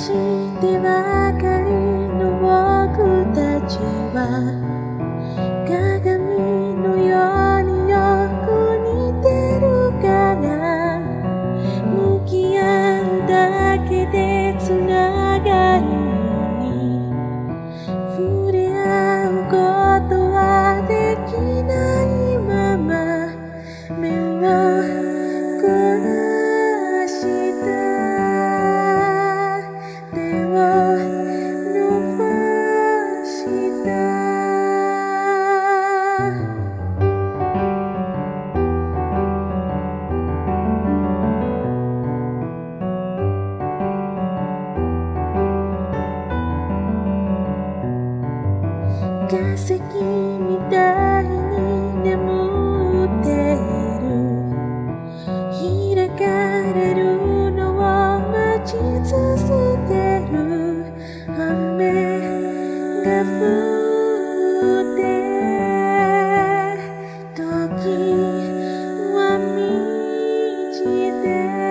してばかりの僕たちは鏡のようによく似てるから向き合うだけでつながるのに触れ合うことはできないまま目を凝らした手を伸ばした化石みたいに眠っている開かれるのを待ち続ける雨が降って時は満ちて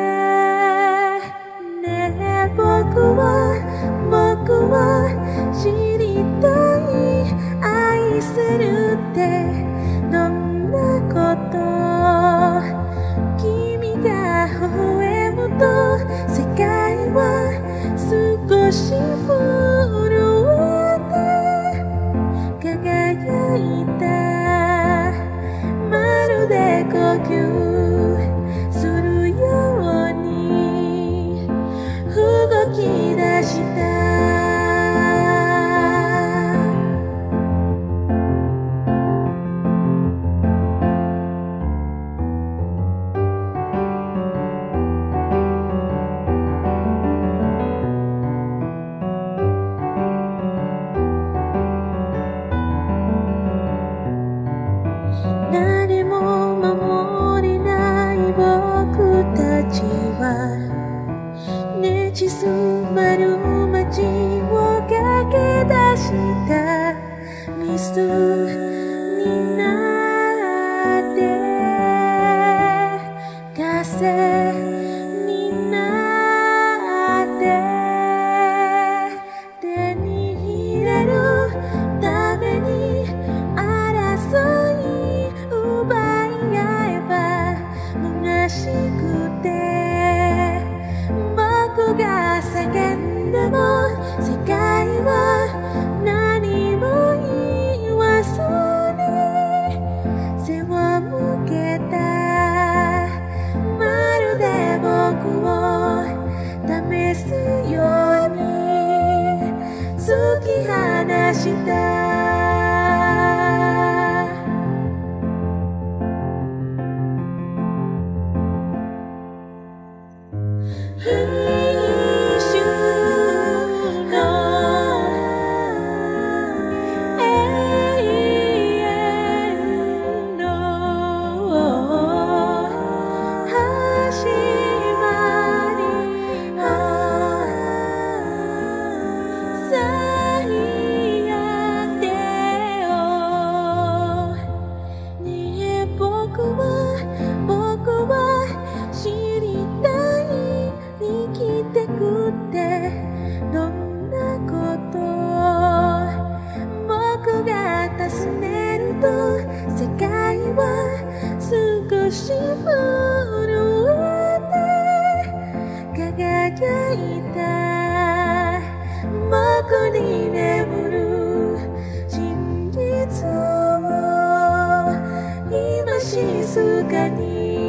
ねえ僕は知りたい愛するってどんなこと君が微笑むと世界は少し震えて輝いたまるで呼吸するように動き出した誰も守れない僕たちはねじ詰まる街を駆け出したミスになって風になって手に入れるために争い奪い合えば虚しくて僕が叫んでも世界は何も言わずに背を向けたまるで僕を試すように突き放した僕は知りたい生きてくってどんなこと僕が尋ねると世界は少し震えて輝いた僕に眠る真実を今静かに